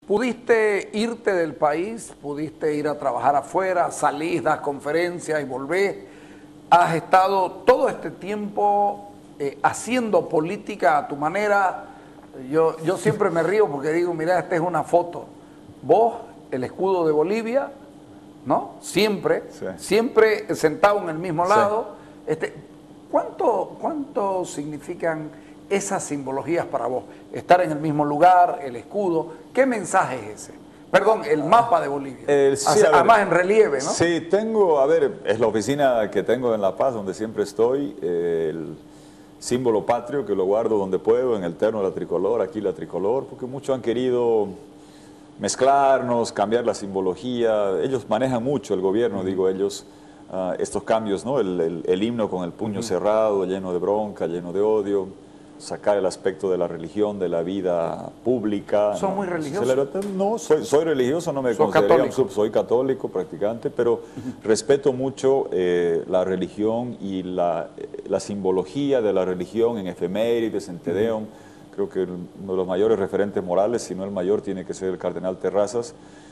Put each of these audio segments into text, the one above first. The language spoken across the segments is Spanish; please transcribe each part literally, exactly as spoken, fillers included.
¿Pudiste irte del país? ¿Pudiste ir a trabajar afuera? ¿Salís, das conferencias y volvés? ¿Has estado todo este tiempo eh, haciendo política a tu manera? Yo, yo siempre me río porque digo, mira, esta es una foto. Vos, el escudo de Bolivia, ¿no? Siempre, sí. siempre sentado en el mismo lado. Sí. Este, ¿cuánto, ¿Cuánto significan esas simbologías para vos? Estar en el mismo lugar, el escudo. ¿Qué mensaje es ese? Perdón, el mapa de Bolivia. Eh, sí, ver, además en relieve, ¿no? Sí, tengo, a ver, es la oficina que tengo en La Paz, donde siempre estoy, eh, el símbolo patrio que lo guardo donde puedo, en el terno de la tricolor, aquí la tricolor, porque muchos han querido mezclarnos, cambiar la simbología. Ellos manejan mucho, el gobierno, uh-huh. digo ellos, uh, estos cambios, ¿no? El, el, el himno con el puño uh-huh. cerrado, lleno de bronca, lleno de odio, sacar el aspecto de la religión, de la vida pública. ¿Son ¿no? muy religiosos? No, soy, soy religioso, no me considero, soy católico practicante, pero uh-huh. respeto mucho eh, la religión y la, la simbología de la religión en efemérides, en Te Deum. Uh-huh. Creo que uno de los mayores referentes morales, si no el mayor, tiene que ser el cardenal Terrazas.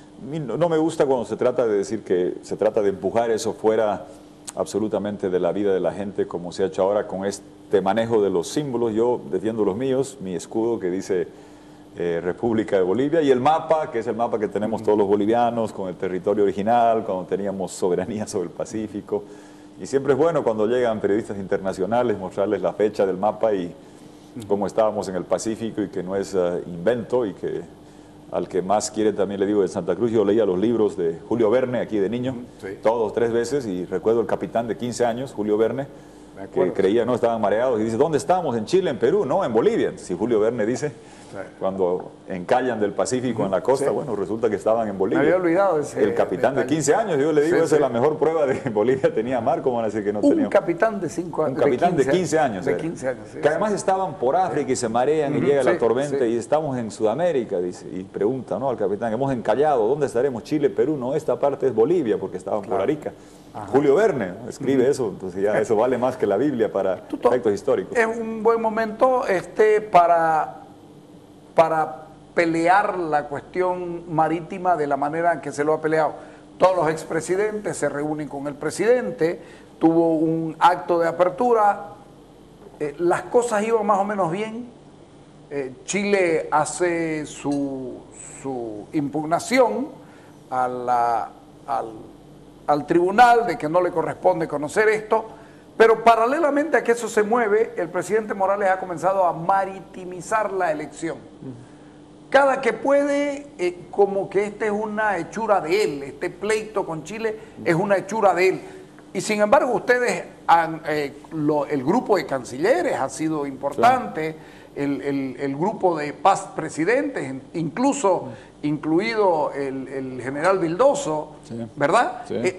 No me gusta cuando se trata de decir que se trata de empujar eso fuera absolutamente de la vida de la gente, como se ha hecho ahora con este manejo de los símbolos. Yo defiendo los míos, mi escudo que dice eh, República de Bolivia, y el mapa, que es el mapa que tenemos todos los bolivianos, con el territorio original, cuando teníamos soberanía sobre el Pacífico. Y siempre es bueno cuando llegan periodistas internacionales mostrarles la fecha del mapa y cómo estábamos en el Pacífico, y que no es uh, invento, y que al que más quiere también le digo de Santa Cruz. Yo leía los libros de Julio Verne aquí de niño, sí. todos tres veces, y recuerdo el capitán de quince años, Julio Verne, que creía, no, estaban mareados, y dice, ¿dónde estamos? ¿En Chile, en Perú? No, en Bolivia. Si Julio Verne dice, sí. cuando encallan del Pacífico uh-huh. en la costa, sí. bueno, resulta que estaban en Bolivia. Me había olvidado ese El capitán detalle. de quince años, yo le digo, sí, esa sí. es la mejor prueba de que Bolivia tenía mar, como van a decir que no Un tenía. Un capitán de cinco años. Un capitán de quince años. De quince años, sí, que además sí. estaban por África sí. y se marean uh-huh. y llega sí, la tormenta sí. y estamos en Sudamérica, dice, y pregunta, ¿no?, al capitán, hemos encallado, ¿dónde estaremos? Chile, Perú, no, esta parte es Bolivia, porque estaban claro. por Arica. Ajá. Julio Verne escribe uh-huh. eso, entonces ya eso vale más que la Biblia para Tuto, efectos históricos. Es un buen momento este para, para pelear la cuestión marítima de la manera en que se lo ha peleado. Todos los expresidentes se reúnen con el presidente, tuvo un acto de apertura, eh, las cosas iban más o menos bien. Eh, Chile hace su, su impugnación a la, al al tribunal de que no le corresponde conocer esto, pero paralelamente a que eso se mueve, el presidente Morales ha comenzado a maritimizar la elección. Cada que puede, eh, como que esta es una hechura de él, este pleito con Chile es una hechura de él. Y sin embargo, ustedes, han, eh, lo, el grupo de cancilleres ha sido importante, claro. el, el, el grupo de paz presidentes, incluso incluido el, el general Vildoso, sí. ¿verdad? Sí. Eh,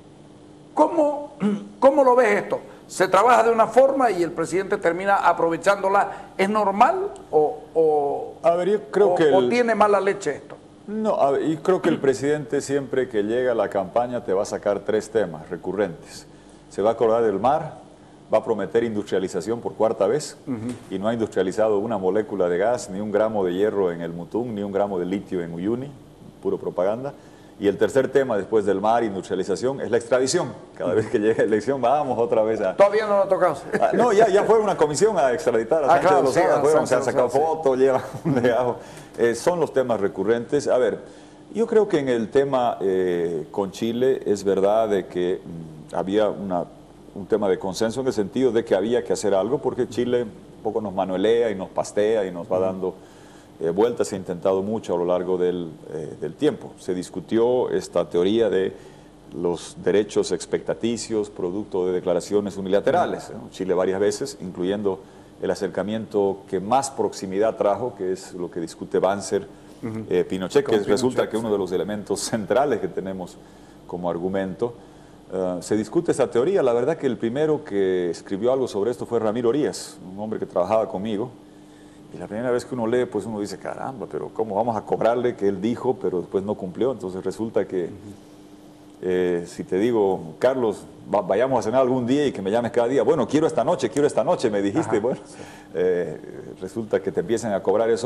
¿cómo, ¿Cómo lo ves esto? ¿Se trabaja de una forma y el presidente termina aprovechándola? ¿Es normal o, o, a ver, yo creo o, que el... o tiene mala leche esto? No, a ver, y creo que el presidente siempre que llega a la campaña te va a sacar tres temas recurrentes. Se va a acordar del mar, va a prometer industrialización por cuarta vez uh-huh. y no ha industrializado una molécula de gas, ni un gramo de hierro en el Mutum, ni un gramo de litio en Uyuni, puro propaganda. Y el tercer tema después del mar, industrialización, es la extradición. Cada vez que llega la elección vamos otra vez a... Todavía no lo ha tocado. Ah, no, ya, ya fue una comisión a extraditar a ah, Sánchez claro, de Lozada, sí, fueron, Sánchez se han sacado Lozada, fotos, sí. llevan un legajo. Eh, son los temas recurrentes. A ver, yo creo que en el tema eh, con Chile es verdad de que mmm, había una... un tema de consenso en el sentido de que había que hacer algo, porque Chile un poco nos manuelea y nos pastea y nos va dando eh, vueltas. Se ha intentado mucho a lo largo del, eh, del tiempo. Se discutió esta teoría de los derechos expectaticios, producto de declaraciones unilaterales. ¿no? Chile varias veces, incluyendo el acercamiento que más proximidad trajo, que es lo que discute Banzer, uh-huh. eh, Pinochet, que Pinochet, resulta que sí. uno de los elementos centrales que tenemos como argumento. Uh, se discute esa teoría. La verdad que el primero que escribió algo sobre esto fue Ramiro Orías, un hombre que trabajaba conmigo, y la primera vez que uno lee, pues uno dice, caramba, pero ¿cómo vamos a cobrarle que él dijo, pero después no cumplió? Entonces resulta que, uh-huh. eh, si te digo, Carlos, va, vayamos a cenar algún día y que me llames cada día, bueno, quiero esta noche, quiero esta noche, me dijiste, Ajá, bueno, sí. eh, resulta que te empiezan a cobrar eso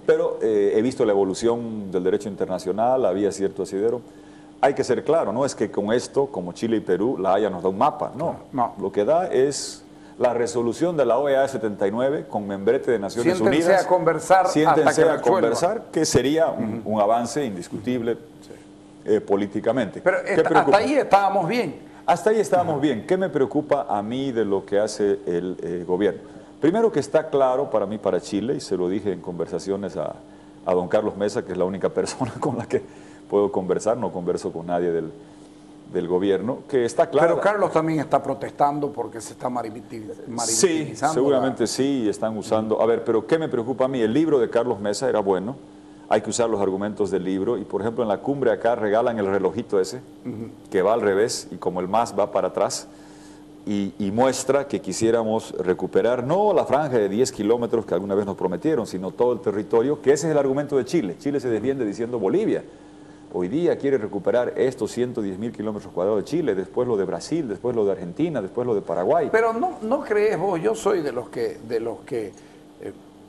Pero eh, he visto la evolución del derecho internacional, había cierto asidero. Hay que ser claro, no es que con esto, como Chile y Perú, la Haya nos da un mapa, no. no. Lo que da es la resolución de la O E A setenta y nueve con membrete de Naciones Siéntense Unidas. a conversar Siéntense hasta que a resuelva. conversar, que sería un, uh-huh. un avance indiscutible sí. eh, políticamente. Pero está, hasta ahí estábamos bien. Hasta ahí estábamos uh-huh. bien. ¿Qué me preocupa a mí de lo que hace el eh, gobierno? Primero que está claro para mí, para Chile, y se lo dije en conversaciones a, a don Carlos Mesa, que es la única persona con la que puedo conversar, no converso con nadie del, del gobierno, que está claro. Pero Carlos también está protestando porque se está maritimizando. Sí, seguramente la... sí, están usando. A ver, pero ¿qué me preocupa a mí? El libro de Carlos Mesa era bueno, hay que usar los argumentos del libro, y por ejemplo en la cumbre acá regalan el relojito ese, uh-huh. que va al revés, y como el más va para atrás, y, y muestra que quisiéramos recuperar no la franja de diez kilómetros que alguna vez nos prometieron, sino todo el territorio, que ese es el argumento de Chile. Chile se defiende diciendo Bolivia hoy día quiere recuperar estos ciento diez mil kilómetros cuadrados de Chile, después lo de Brasil, después lo de Argentina, después lo de Paraguay. Pero no, no crees vos, yo soy de los que, de los que eh,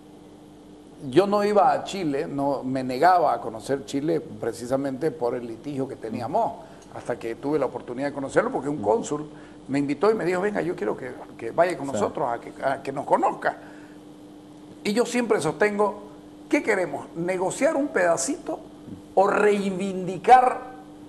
yo no iba a Chile, no me negaba a conocer Chile precisamente por el litigio que teníamos, hasta que tuve la oportunidad de conocerlo, porque un cónsul me invitó y me dijo, venga, yo quiero que, que vaya con nosotros a que, a que nos conozca. Y yo siempre sostengo, ¿qué queremos? ¿Negociar un pedacito o reivindicar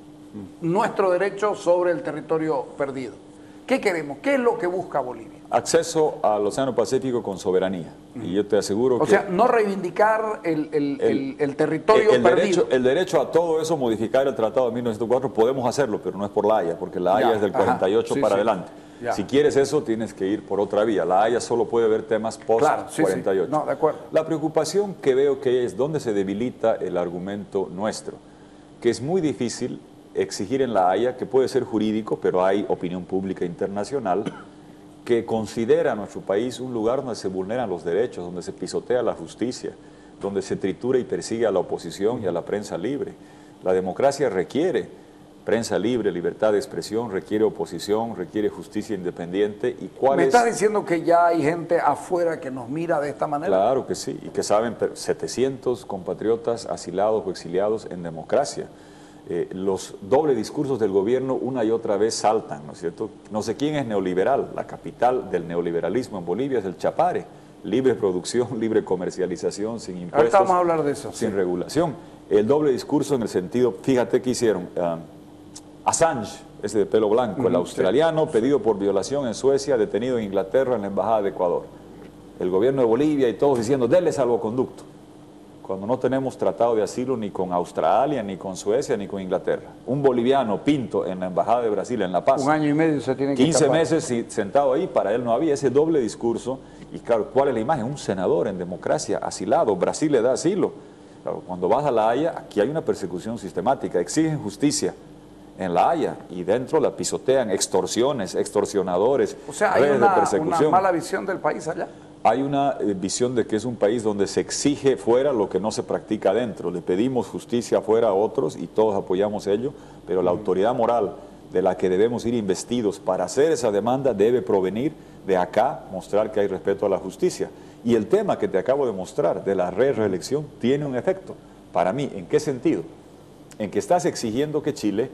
nuestro derecho sobre el territorio perdido? ¿Qué queremos? ¿Qué es lo que busca Bolivia? Acceso al Océano Pacífico con soberanía. Y yo te aseguro o que... O sea, no reivindicar el, el, el, el, el territorio el, el perdido. Derecho, el derecho a todo eso, modificar el Tratado de mil novecientos cuatro, podemos hacerlo, pero no es por la Haya, porque la Haya ya, es del cuarenta y ocho ajá, sí, para sí, adelante. Ya. Si quieres eso, tienes que ir por otra vía. La Haya solo puede ver temas post claro, sí, cuarenta y ocho. Sí. No, de acuerdo. La preocupación que veo que es dónde se debilita el argumento nuestro, que es muy difícil exigir en la Haya, que puede ser jurídico, pero hay opinión pública internacional, que considera a nuestro país un lugar donde se vulneran los derechos, donde se pisotea la justicia, donde se tritura y persigue a la oposición y a la prensa libre. La democracia requiere prensa libre, libertad de expresión, requiere oposición, requiere justicia independiente. ¿Y cuál ¿Me es? estás diciendo que ya hay gente afuera que nos mira de esta manera? Claro que sí, y que saben, setecientos compatriotas asilados o exiliados en democracia. Eh, los dobles discursos del gobierno una y otra vez saltan, ¿no es cierto? No sé quién es neoliberal. La capital del neoliberalismo en Bolivia es el Chapare. Libre producción, libre comercialización, sin impuestos. Ahorita vamos a hablar de eso. Sin sí. regulación. El doble discurso en el sentido, fíjate qué hicieron. Um, Assange, ese de pelo blanco, uh-huh, el australiano, sí. pedido por violación en Suecia, detenido en Inglaterra en la Embajada de Ecuador. El gobierno de Bolivia y todos diciendo, denle salvoconducto, cuando no tenemos tratado de asilo ni con Australia, ni con Suecia, ni con Inglaterra. Un boliviano pinto en la Embajada de Brasil, en La Paz. Un año y medio se tiene que quince meses sentado ahí, para él no había ese doble discurso. Y claro, ¿cuál es la imagen? Un senador en democracia, asilado, Brasil le da asilo. Claro, cuando vas a La Haya, aquí hay una persecución sistemática, exigen justicia en La Haya y dentro la pisotean, extorsiones, extorsionadores, o sea, hay redes una, de persecución. una mala visión del país allá. Hay una eh, visión de que es un país donde se exige fuera lo que no se practica adentro. Le pedimos justicia fuera a otros y todos apoyamos ello, pero la autoridad moral de la que debemos ir investidos para hacer esa demanda debe provenir de acá, mostrar que hay respeto a la justicia. Y el tema que te acabo de mostrar de la re-reelección tiene un efecto. Para mí, ¿en qué sentido? En que estás exigiendo que Chile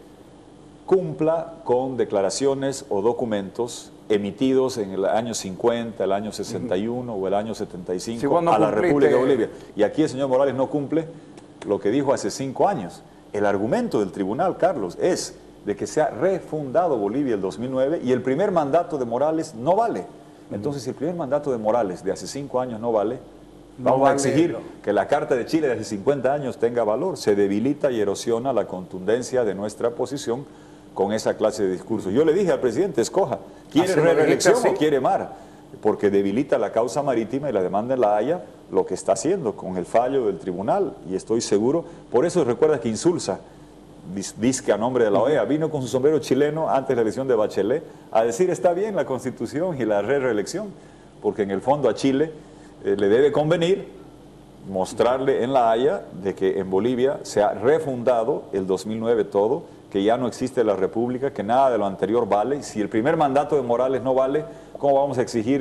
cumpla con declaraciones o documentos emitidos en el año cincuenta, el año sesenta y uno uh-huh. o el año setenta y cinco si a la República de Bolivia. Y aquí el señor Morales no cumple lo que dijo hace cinco años. El argumento del tribunal, Carlos, es de que se ha refundado Bolivia el dos mil nueve y el primer mandato de Morales no vale. Entonces, si el primer mandato de Morales de hace cinco años no vale, vamos no vale, a exigir no. que la Carta de Chile de hace cincuenta años tenga valor. Se debilita y erosiona la contundencia de nuestra posición con esa clase de discursos. Yo le dije al presidente, escoja, ¿quiere reelección o quiere mar? Porque debilita la causa marítima y la demanda en La Haya, lo que está haciendo con el fallo del tribunal, y estoy seguro, por eso recuerda que Insulza, dice que a nombre de la O E A, vino con su sombrero chileno antes de la elección de Bachelet, a decir está bien la Constitución y la re-reelección, porque en el fondo a Chile eh, le debe convenir mostrarle en La Haya de que en Bolivia se ha refundado el dos mil nueve todo, que ya no existe la república, que nada de lo anterior vale. Si el primer mandato de Morales no vale, ¿cómo vamos a exigir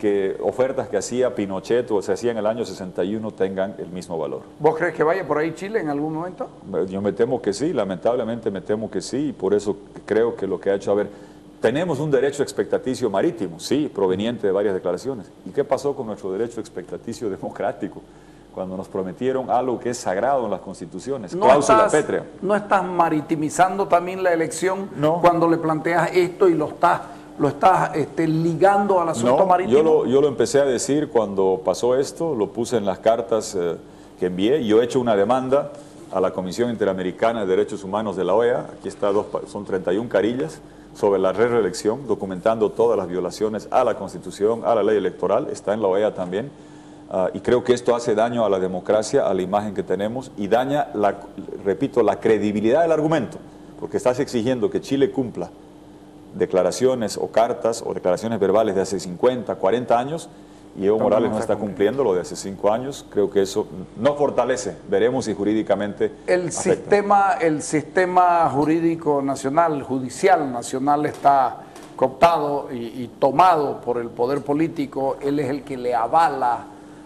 que ofertas que hacía Pinochet o se hacía en el año sesenta y uno tengan el mismo valor. ¿Vos crees que vaya por ahí Chile en algún momento? Yo me temo que sí, lamentablemente me temo que sí, y por eso creo que lo que ha hecho, a ver, tenemos un derecho expectaticio marítimo, sí, proveniente de varias declaraciones. ¿Y qué pasó con nuestro derecho expectaticio democrático? Cuando nos prometieron algo que es sagrado en las constituciones, no cláusula estás, pétrea. ¿No estás maritimizando también la elección no. cuando le planteas esto y lo estás, lo estás este, ligando al asunto no, marítimo? Yo lo, yo lo empecé a decir cuando pasó esto, lo puse en las cartas eh, que envié. Yo he hecho una demanda a la Comisión Interamericana de Derechos Humanos de la O E A, aquí está, dos, son treinta y una carillas, sobre la reelección, documentando todas las violaciones a la Constitución, a la ley electoral, está en la O E A también. Uh, y creo que esto hace daño a la democracia, a la imagen que tenemos y daña, la, repito, la credibilidad del argumento, porque estás exigiendo que Chile cumpla declaraciones o cartas o declaraciones verbales de hace cincuenta, cuarenta años y Evo Morales no está cumpliendo lo de hace cinco años. Creo que eso no fortalece, veremos si jurídicamente el sistema, el sistema jurídico nacional, judicial nacional está cooptado y, y tomado por el poder político. Él es el que le avala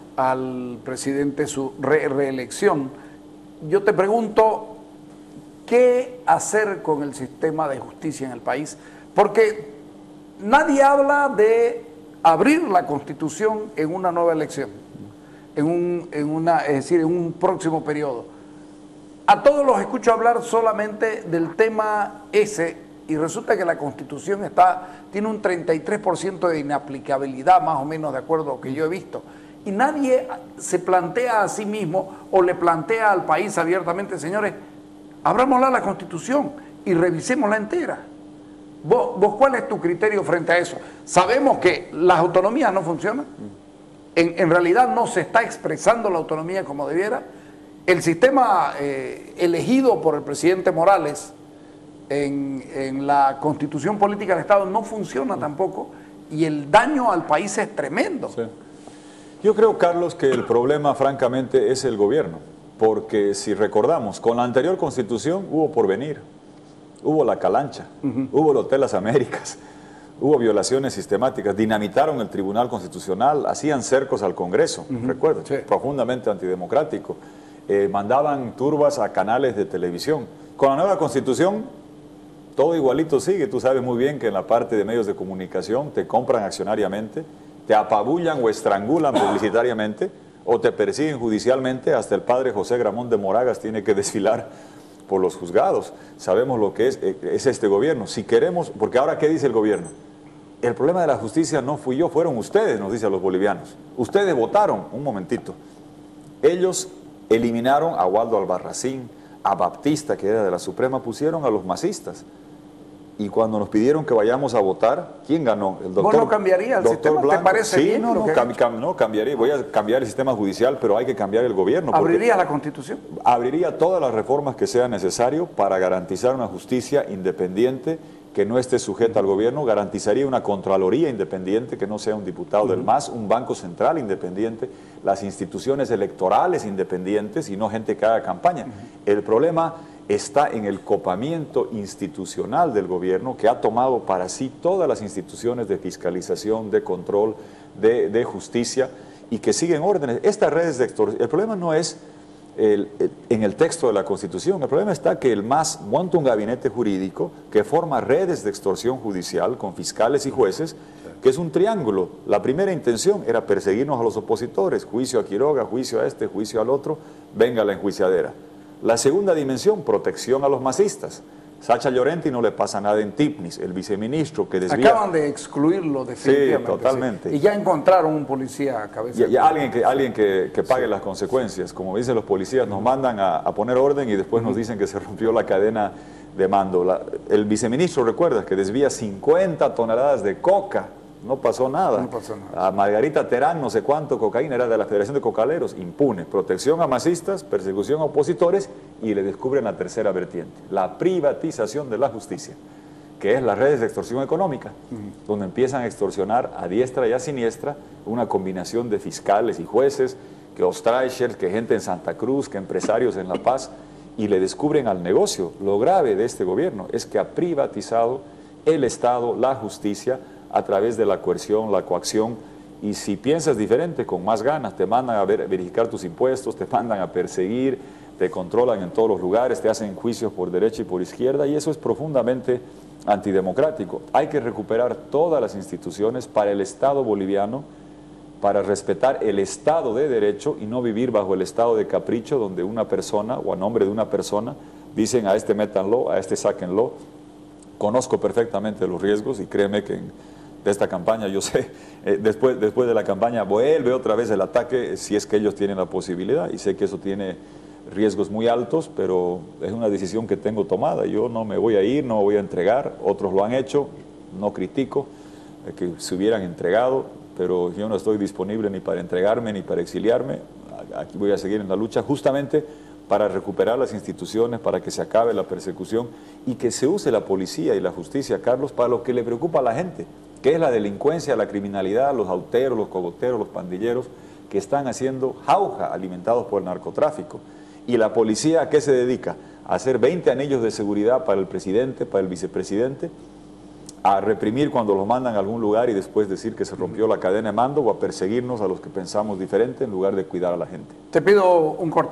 al presidente su re reelección. Yo te pregunto, ¿qué hacer con el sistema de justicia en el país? Porque nadie habla de abrir la Constitución en una nueva elección, en un, en una, es decir, en un próximo periodo. A todos los escucho hablar solamente del tema ese y resulta que la Constitución está, tiene un treinta y tres por ciento de inaplicabilidad, más o menos de acuerdo a lo que yo he visto. Y nadie se plantea a sí mismo o le plantea al país abiertamente, señores, abrámosla la Constitución y revisémosla entera. ¿Vos, ¿Vos cuál es tu criterio frente a eso? Sabemos que las autonomías no funcionan, en, en realidad no se está expresando la autonomía como debiera. El sistema eh, elegido por el presidente Morales en, en la Constitución Política del Estado no funciona tampoco y el daño al país es tremendo. Sí. Yo creo, Carlos, que el problema, francamente, es el gobierno, porque si recordamos, con la anterior Constitución hubo porvenir, hubo la Calancha, uh-huh. hubo el Hotel Las Américas, hubo violaciones sistemáticas, dinamitaron el Tribunal Constitucional, hacían cercos al Congreso, uh-huh. recuerdo, sí. profundamente antidemocrático, eh, mandaban turbas a canales de televisión. Con la nueva Constitución, todo igualito sigue, tú sabes muy bien que en la parte de medios de comunicación te compran accionariamente, te apabullan o estrangulan publicitariamente o te persiguen judicialmente. Hasta el padre José Gramón de Moragas tiene que desfilar por los juzgados. Sabemos lo que es, es este gobierno. Si queremos, porque ahora ¿qué dice el gobierno? El problema de la justicia no fui yo, fueron ustedes, nos dicen los bolivianos. Ustedes votaron, un momentito. Ellos eliminaron a Waldo Albarracín, a Baptista, que era de la Suprema, pusieron a los masistas. Y cuando nos pidieron que vayamos a votar, ¿quién ganó? El doctor, ¿Vos no cambiarías el sistema? Blanco. ¿Te parece sí, bien? No, no, cam, cam, no, cambiaría. Voy a cambiar el sistema judicial, pero hay que cambiar el gobierno. ¿Abriría la Constitución? Abriría todas las reformas que sea necesario para garantizar una justicia independiente que no esté sujeta al gobierno, garantizaría una Contraloría independiente, que no sea un diputado uh-huh. del M A S, un Banco Central independiente, las instituciones electorales independientes y no gente que haga campaña. Uh-huh. El problema está en el copamiento institucional del gobierno, que ha tomado para sí todas las instituciones de fiscalización, de control, de, de justicia, y que siguen órdenes. Estas redes de extorsión, el problema no es el, el, en el texto de la Constitución, el problema está que el M A S monta un gabinete jurídico que forma redes de extorsión judicial con fiscales y jueces, que es un triángulo. La primera intención era perseguirnos a los opositores, juicio a Quiroga, juicio a este, juicio al otro, venga la enjuiciadera. La segunda dimensión, protección a los masistas. Sacha Llorenti no le pasa nada en Tipnis, el viceministro que desvía... Acaban de excluirlo definitivamente. Sí, totalmente. Sí. Y ya encontraron un policía a cabeza. Y, y alguien que, alguien que, que pague sí. las consecuencias. Como dicen los policías, nos mandan a, a poner orden y después uh-huh. nos dicen que se rompió la cadena de mando. La, el viceministro, recuerdas, que desvía cincuenta toneladas de coca. No pasó nada. No pasó nada. A Margarita Terán, no sé cuánto cocaína, era de la Federación de Cocaleros, impune. Protección a masistas, persecución a opositores, y le descubren la tercera vertiente, la privatización de la justicia, que es las redes de extorsión económica, uh-huh. donde empiezan a extorsionar a diestra y a siniestra una combinación de fiscales y jueces, que Ostraichers, que gente en Santa Cruz, que empresarios en La Paz, y le descubren al negocio. Lo grave de este gobierno es que ha privatizado el Estado, la justicia, a través de la coerción, la coacción Y si piensas diferente, con más ganas, te mandan a ver, verificar tus impuestos, te mandan a perseguir, te controlan en todos los lugares, te hacen juicios por derecha y por izquierda, y eso es profundamente antidemocrático. Hay que recuperar todas las instituciones para el Estado boliviano, para respetar el Estado de Derecho y no vivir bajo el estado de capricho donde una persona o a nombre de una persona dicen a este métanlo, a este sáquenlo. Conozco perfectamente los riesgos y créeme que en, de esta campaña yo sé, eh, después, después de la campaña vuelve otra vez el ataque si es que ellos tienen la posibilidad, y sé que eso tiene riesgos muy altos, pero es una decisión que tengo tomada. Yo no me voy a ir, no me voy a entregar, otros lo han hecho, no critico eh, que se hubieran entregado, pero yo no estoy disponible ni para entregarme ni para exiliarme. Aquí voy a seguir en la lucha justamente para recuperar las instituciones, para que se acabe la persecución y que se use la policía y la justicia, Carlos, para lo que le preocupa a la gente, que es la delincuencia, la criminalidad, los auteros, los cogoteros, los pandilleros, que están haciendo jauja alimentados por el narcotráfico. ¿Y la policía a qué se dedica? A hacer veinte anillos de seguridad para el presidente, para el vicepresidente, a reprimir cuando los mandan a algún lugar y después decir que se rompió la cadena de mando, o a perseguirnos a los que pensamos diferente en lugar de cuidar a la gente. Te pido un corte.